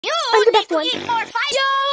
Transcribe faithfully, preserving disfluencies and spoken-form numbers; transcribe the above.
You I'm the need best to one. eat more fiber. Yo!